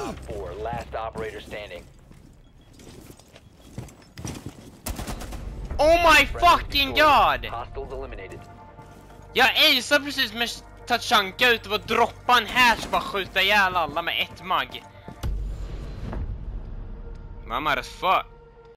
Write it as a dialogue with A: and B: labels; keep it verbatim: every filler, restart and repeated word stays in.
A: Op four, last operator standing.
B: Oh my fucking god!
A: Hostiles eliminated.
B: Jag älskar precis med att chanka ut och bara droppa en hash, bara skjuta ihjäl alla med ett mag. Mamma, det fuck.